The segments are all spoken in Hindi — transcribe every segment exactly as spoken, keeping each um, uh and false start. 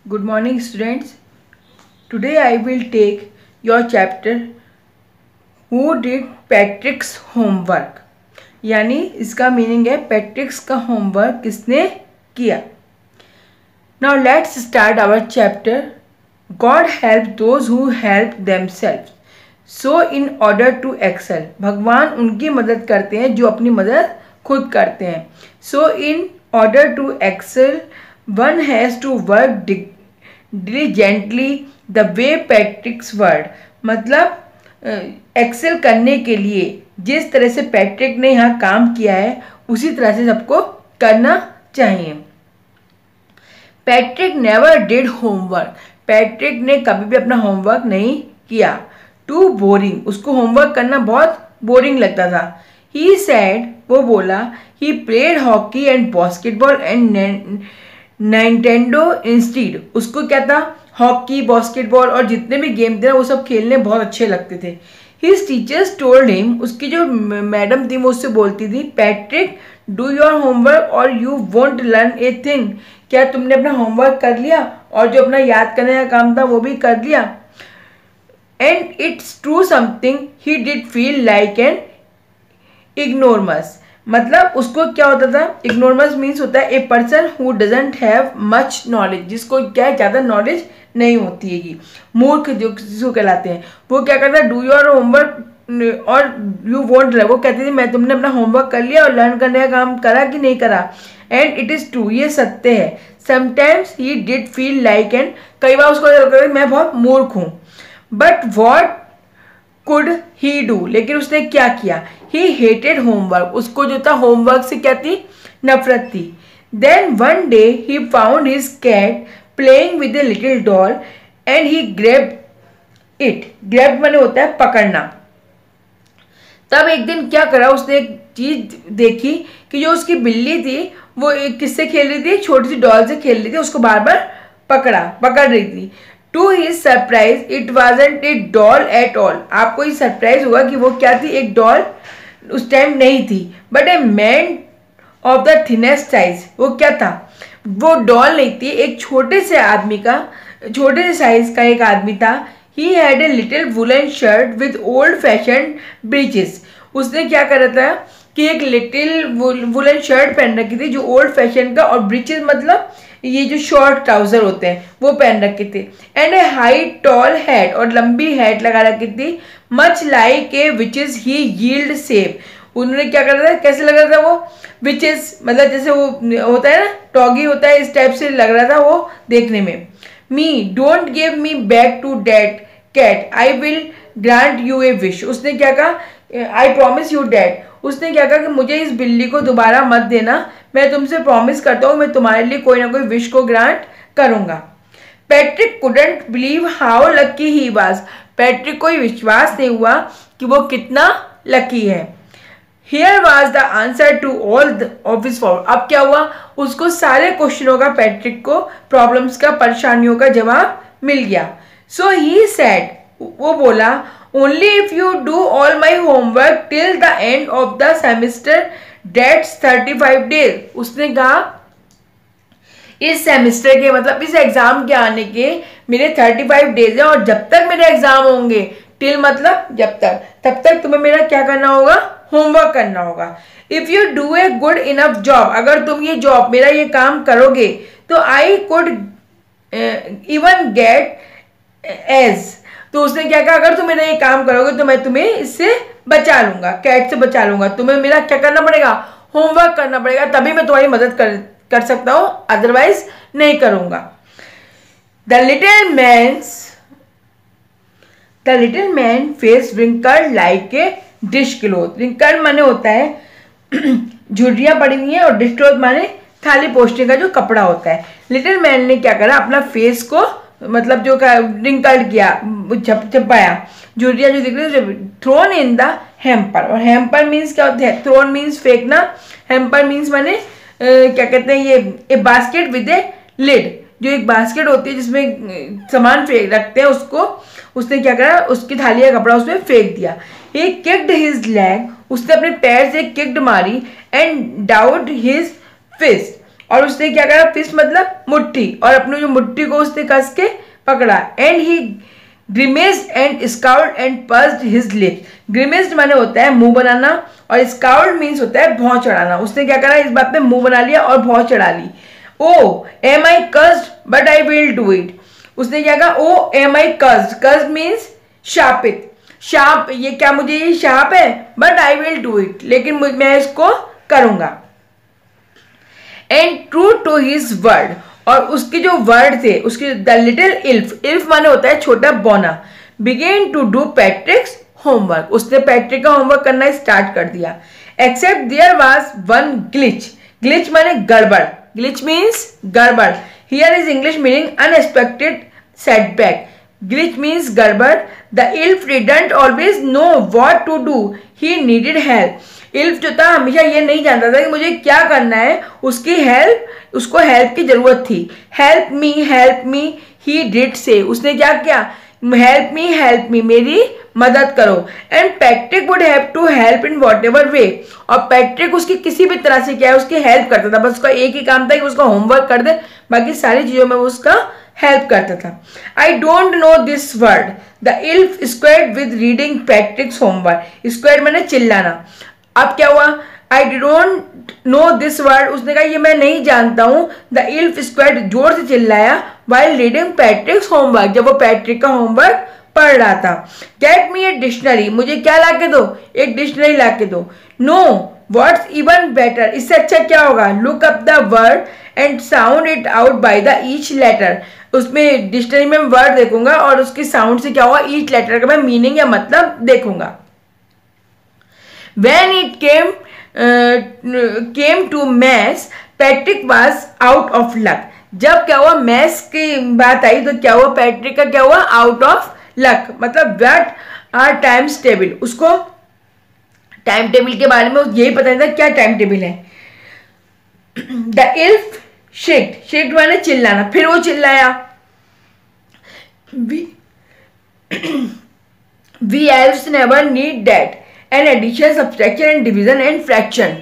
Good morning, students. Today I will take your chapter Who did Patrick's homework? यानी इसका मीनिंग है पैट्रिक्स का होमवर्क किसने किया. Now let's start our chapter. God help those who help themselves. So in order to excel, भगवान उनकी मदद करते हैं जो अपनी मदद खुद करते हैं. So in order to excel, one has to work diligently the way Patrick's word. मतलब एक्सेल uh, करने के लिए जिस तरह से पैट्रिक ने यहाँ काम किया है उसी तरह से सबको करना चाहिए. Patrick never did homework. Patrick ने कभी भी अपना होमवर्क नहीं किया. Too boring. उसको होमवर्क करना बहुत बोरिंग लगता था. He said. वो बोला. He played hockey and basketball and Nintendo instead. उसको क्या था, हॉकी, बास्केटबॉल और जितने भी गेम थे वो सब खेलने बहुत अच्छे लगते थे. His teachers told him. उसकी जो मैडम थी वो उससे बोलती थी, पैट्रिक डू योर होमवर्क और you won't learn a thing. क्या तुमने अपना होमवर्क कर लिया और जो अपना याद करने का काम था वो भी कर लिया. And it's true something he did feel like an ignoramus. मतलब उसको क्या होता था, इग्नोरमस मीन्स होता है a person who doesn't have much knowledge. जिसको क्या है, ज़्यादा नॉलेज नहीं होती है, कि मूर्ख जो जिसको कहलाते हैं. वो क्या करता है, डू योर होमवर्क और यू वोंट लर्न. वो कहती थी मैं तुमने अपना होमवर्क कर लिया और लर्न करने का काम करा कि नहीं करा. And it is true. ये सत्य है. Sometimes he did feel like and. कई बार उसको लगता है मैं बहुत मूर्ख हूँ. But what could he do. लेकिन उसने क्या किया, ही हेटेड होमवर्क. उसको जो था होमवर्क से क्या थी, नफरत थी. Then one day he found his cat playing with a little doll and he grab it. Grab माने होता है पकड़ना. तब एक दिन क्या करा, उसने एक चीज देखी कि जो उसकी बिल्ली थी वो एक किससे खेल रही थी, छोटी सी डॉल से खेल रही थी. उसको बार बार पकड़ा पकड़ रही थी. To his surprise it wasn't a doll at all. आपको ये सरप्राइज होगा कि वो क्या थी, एक डॉल उस टाइम नहीं थी, but a man of the thinnest size. वो क्या था, वो डॉल नहीं थी, एक छोटे से आदमी का, छोटे से साइज का एक आदमी था. He had a little woollen shirt with old fashion breeches. उसने क्या करा था कि एक लिटिल वुलन शर्ट पहन रखी थी जो ओल्ड फैशन का, और ब्रीचेस मतलब ये जो शॉर्ट ट्राउजर होते हैं वो पहन रखे थे. And a high tall hat. और लंबी हैट लगा रखी थी. Much like a witches he yield shape. उन्होंने क्या करा था, कैसे लग रहा था वो, विचेस मतलब जैसे वो होता है ना, टॉगी होता है, इस टाइप से लग रहा था वो देखने में. Me don't give me back to that cat I will grant you a wish. उसने क्या कहा, आई प्रॉमिस यू डैट. उसने क्या कहा कि मुझे इस बिल्ली को दोबारा मत देना, मैं तुमसे प्रॉमिस करता हूँ मैं तुम्हारे लिए कोई ना कोई विश को ग्रांट करूंगा. Patrick couldn't believe how lucky he was. Patrick को विश्वास नहीं हुआ कि वो कितना लकी है. Here was the answer to all of his problem. अब क्या हुआ, उसको सारे क्वेश्चनों का, पैट्रिक को प्रॉब्लम्स का, परेशानियों का जवाब मिल गया. So he said. वो बोला, only if you do all my homework till the end of the semester dates thirty five days. उसने कहा इस सेमिस्टर के मतलब इस एग्जाम के आने के मेरे थर्टी फाइव डेज है, और जब तक मेरे एग्जाम होंगे, टिल मतलब जब तक, तब तक तुम्हें मेरा क्या करना होगा, होमवर्क करना होगा. If you do a good enough job. अगर तुम ये जॉब, मेरा ये काम करोगे तो I could even get A's. तो उसने क्या कहा, अगर तुम मेरा ये काम करोगे तो मैं तुम्हें इससे बचा लूंगा, कैट से बचा लूंगा. तुम्हें मेरा क्या करना पड़ेगा, होमवर्क करना पड़ेगा, तभी मैं तुम्हारी मदद कर कर सकता हूं, अदरवाइज नहीं करूंगा. The little man the little man face wrinkled like a dish cloth. Wrinkled माने होता है झुर्रियां पड़ी हुई है, और डिश क्लोथ माने थाली पोछने का जो कपड़ा होता है. लिटिल मैन ने क्या करा, अपना फेस को मतलब जो रिंकल्ड किया, छप छपाया, झुर्रियां जो दिख रही है, थ्रोन इन द हेम्पर. और हेम्पर मीन्स क्या होता है, थ्रोन मीन्स फेंकना, हेम्पर मीन्स माने क्या कहते हैं, ये a basket with a lid. जो एक बास्केट होती है जिसमें सामान फेंक रखते हैं, उसको उसने क्या करा, उसकी थाली का कपड़ा उसमें फेंक दिया. He kicked his leg. उसने अपने पैर से किक्ड मारी. एंड डाउड हिज फिस्ट. और उसने क्या करा, फिस्ट मतलब मुट्ठी, और अपनी जो मुट्ठी को उसने कस के पकड़ा। And he grimaced and scowled and pursed his lips. Grimaced माने होता है मुंह बनाना, और स्काउल्ड मीन्स होता है भौं चढ़ाना। उसने क्या करा, इस बात पे मुंह बना लिया और भौं चढ़ा ली। Oh am I cursed but I will do it. उसने क्या कहा, oh am I cursed, cursed means शापित, शाप, ये क्या मुझे ये शाप है, but I will do it, लेकिन मैं इसको करूंगा। And true to his word, और उसके जो वर्ड थे उसके, द लिटिल इल्फ, इल्फ माने होता है छोटा बौना, began to do Patrick's homework. उसने पैट्रिक का होमवर्क करना स्टार्ट कर दिया। Except there was one glitch, glitch माने गड़बड़, ग्लिच मीन्स गड़बड़। Here is English meaning unexpected setback. Glitch means गड़बड़। The elf didn't always know what to do, he needed help. Elf जो था हमेशा ये नहीं जानता था कि मुझे क्या करना है, उसकी हेल्प, उसको हेल्प की जरूरत थी। Help me, help me, he did say, उसने क्या किया, हेल्प मी, हेल्प मी, मेरी मदद करो। And Patrick would have to help in whatever way, और पैट्रिक उसकी किसी भी तरह से क्या है, उसकी हेल्प करता था। बस उसका एक ही काम था कि उसका होमवर्क कर दे, बाकी सारी चीजों में वो उसका हेल्प करता था। I don't know this word, the elf squawked with reading Patrick's homework. Squawked मैंने चिल्लाना। अब क्या हुआ, I don't know this word, उसने कहा ये मैं नहीं जानता हूं। द इल्फ स्क्वेयर्ड, जोर से चिल्लाया, वाइल रीडिंग पैट्रिक्स होमवर्क, जब वो पैट्रिक का होमवर्क पढ़ रहा था। गेट मी ए डिक्शनरी, मुझे क्या ला के दो, एक डिक्शनरी ला के दो। नो व्हाट्स इवन बेटर, इससे अच्छा क्या होगा, look up the word and sound it out by the each letter. उसमें डिक्शनरी में वर्ड देखूंगा और उसके साउंड से क्या होगा, ईच लेटर का मैं मीनिंग या मतलब देखूंगा। When it came uh, came to maths, Patrick was out of luck. जब क्या हुआ, मैथ्स की बात आई तो क्या हुआ, पैट्रिक का क्या हुआ, आउट ऑफ लक, मतलब व्हाट आर टाइम्स टेबल। उसको टाइम टेबल के बारे में यही पता नहीं था क्या टाइम टेबल है। द इल्फ शिक्ड, शिक्ड माने चिल्लाना, फिर वो चिल्लाया, we we elves never need that, and addition, subtraction and division and fraction.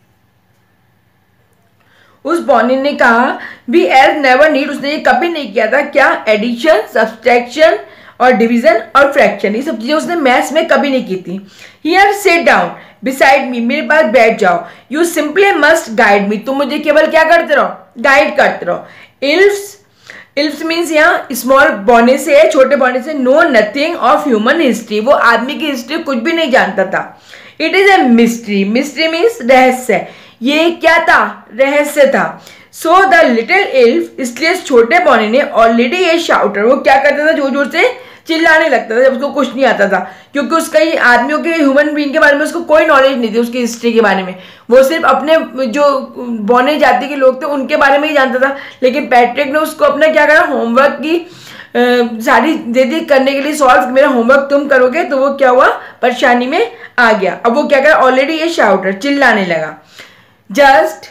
उस बॉनी ने कहा वी एल्फ नेवर नीड, उसने ये कभी नहीं किया था क्या, एडिशन, सब्सट्रैक्शन और डिवीजन और फ्रैक्शन, ये सब चीजें उसने मैथ्स में कभी नहीं की थी। Here sit down beside me, मेरे पास बैठ जाओ। You simply must guide me, तुम मुझे केवल क्या करते रहो, गाइड करते रहो। इल्फ्स, इल्फ्स मीन्स यहाँ स्मॉल बॉने से है, छोटे बॉने से। Know nothing of human history, वो आदमी की हिस्ट्री कुछ भी नहीं जानता था। It is a mystery, mystery means रहस्य, ये क्या था, रहस्य था। सो द लिटिल इल्फ, इसलिए छोटे बॉने ने ऑलरेडी ये शाउटर, वो क्या करता था, जोर जोर से चिल्लाने लगता था जब उसको कुछ नहीं आता था, क्योंकि उसका ये आदमियों के, ह्यूमन बीइंग के बारे में उसको कोई नॉलेज नहीं थी, उसकी हिस्ट्री के बारे में। वो सिर्फ अपने जो बौने जाति के लोग थे उनके बारे में ही जानता था। लेकिन पैट्रिक ने उसको अपना क्या करा, होमवर्क की आ, सारी दे दी करने के लिए, सॉल्व, मेरा होमवर्क तुम करोगे, तो वो क्या हुआ, परेशानी में आ गया। अब वो क्या करा, ऑलरेडी ये शाउटर चिल्लाने लगा। Just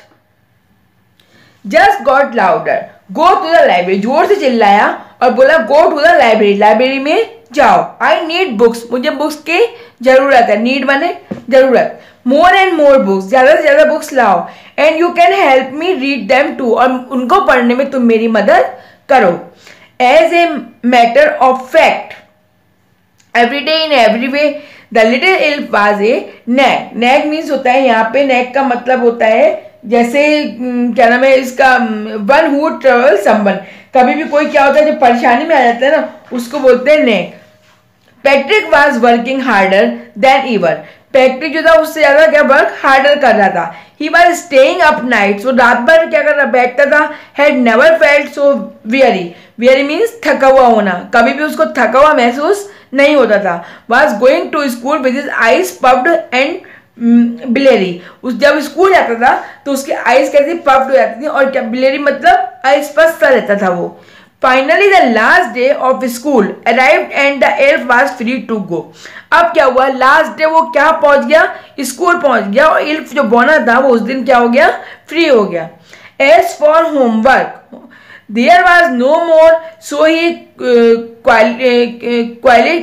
just got louder, go to the library, जोर से चिल्लाया और बोला go to the library, library में जाओ। आई नीड बुक्स, मुझे बुक्स की जरूरत है, नीड माने जरूरत। मोर एंड मोर बुक्स, ज्यादा से ज्यादा बुक्स लाओ। And you can help me read them too, और उनको पढ़ने में तुम मेरी मदद करो। As a matter of fact, every day in every way the little elf was a nag. Nag means होता है यहाँ पे, नैग का मतलब होता है जैसे क्या नाम है इसका, वन हु ट्रेवल समवन, कभी भी कोई क्या होता है जो परेशानी में आ जाता है ना, उसको बोलते हैं nag. Patrick was working harder than ever, Patrick जो था उससे ज्यादा क्या वर्क हार्डर कर रहा था। He was staying up nights, वो रात भर क्या कर रहा, बैठता था। Had never felt so weary, weary means थका हुआ होना, कभी भी उसको थका हुआ महसूस नहीं होता था। Was going to school with his eyes puffed and bleary, उस जब स्कूल जाता था तो उसकी आईज कैसी पफ्ड हो जाती थी, और क्या बिलेरी मतलब आईज पसता रहता था वो। Finally the last day of school arrived and the elf was free to go. अब क्या हुआ, लास्ट डे वो क्या पहुंच गया, स्कूल पहुंच गया, और एल्फ जो बौना था वो उस दिन क्या हो गया, फ्री हो गया। As for homework there was no more, so he quite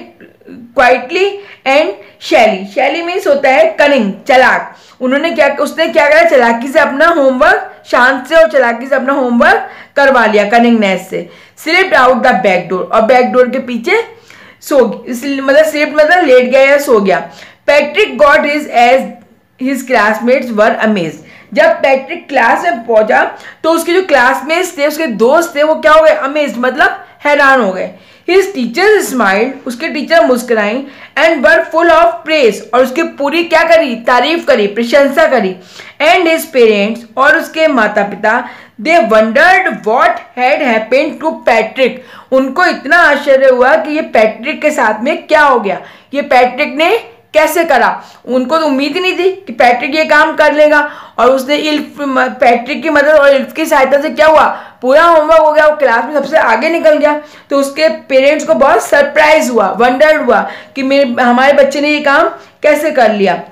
quietly and slyly, slyly means होता है कनिंग, चालाक। उन्होंने क्या उसने क्या करा, चालाकी से अपना होमवर्क, शांत से और चालाकी से अपना होमवर्क करवा लिया, कनिंगनेस से। Slipped out the back door, और बैक डोर के पीछे सो मतलब स्लिप्ड मतलब लेट गया या सो गया। Patrick got his A's his classmates were amazed, जब पैट्रिक क्लास में पहुंचा तो उसके जो क्लासमेट्स थे, उसके दोस्त थे, वो क्या हो गए, अमेज्ड मतलब हैरान हो गए। हिज टीचर्स स्माइल्ड, उसके टीचर मुस्कुराई, and were full of praise, और उसकी पूरी क्या करी, तारीफ करी, प्रशंसा करी। एंड हिज पेरेंट्स, और उसके माता पिता, they wondered what had happened to Patrick, उनको इतना आश्चर्य हुआ कि ये पैट्रिक के साथ में क्या हो गया, ये पैट्रिक ने कैसे करा। उनको तो उम्मीद ही नहीं थी कि पैट्रिक ये काम कर लेगा, और उसने इल्फ पैट्रिक की मदद और इल्फ की सहायता से क्या हुआ, पूरा होमवर्क हो गया, वो क्लास में सबसे आगे निकल गया। तो उसके पेरेंट्स को बहुत सरप्राइज हुआ, वंडर्ड हुआ कि मेरे हमारे बच्चे ने ये काम कैसे कर लिया।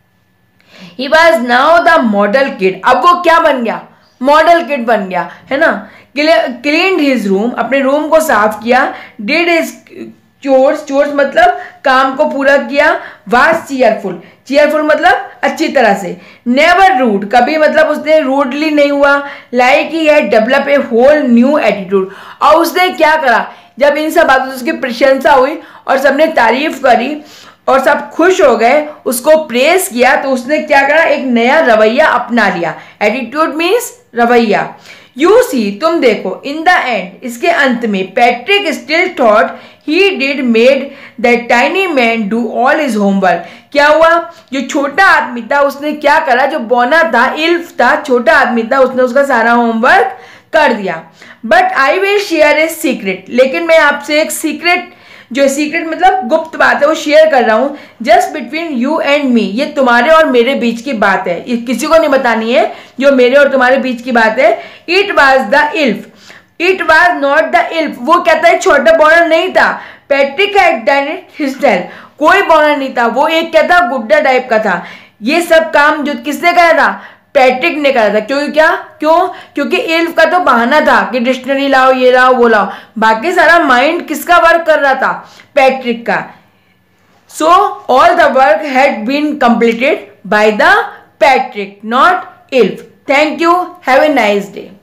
He was now the model kid, अब वो क्या बन गया, मॉडल किड बन गया, है ना। क्लीन्ड हिज रूम, अपने रूम को साफ किया। डिड हिज चोर्स, चोर्स मतलब काम को पूरा किया। वाज चीयरफुल, चीयरफुल मतलब अच्छी तरह से। नेवर रूड, कभी मतलब उसने रूडली नहीं हुआ। Like he had develop a whole new attitude, और उसने क्या करा, जब इन सब बातों से उसकी प्रशंसा हुई और सबने तारीफ करी और सब खुश हो गए, उसको प्रेस किया, तो उसने क्या करा, एक नया रवैया अपना लिया। एटीट्यूड मीन्स रवैया। यू सी, तुम देखो, इन द एंड, इसके अंत में, Patrick still thought he did made that tiny man do all his homework. क्या हुआ, जो छोटा आदमी था उसने क्या करा, जो बौना था, इल्फ था, छोटा आदमी था, उसने उसका सारा होमवर्क कर दिया। But I will share a secret, लेकिन मैं आपसे एक सीक्रेट, जो सीक्रेट मतलब गुप्त बात है, वो शेयर कर रहा हूं, just between you and me, ये तुम्हारे और मेरे बीच की बात है, ये किसी को नहीं बतानी है, जो मेरे और तुम्हारे बीच की बात है। It was the elf, it was not the elf, वो कहता है छोटा बॉर्नर नहीं था। Patrick had done it himself, कोई बॉर्नर नहीं था, वो एक क्या था, गुड्डा टाइप का था। ये सब काम जो किसने करा था, पैट्रिक ने करा था। क्योंकि क्या, क्यों, क्योंकि इल्फ का तो बहाना था कि डिक्शनरी लाओ, ये लाओ, वो लाओ, बाकी सारा माइंड किसका वर्क कर रहा था, पैट्रिक का। So all the work had been completed by the Patrick, not elf. Thank you, have a nice day.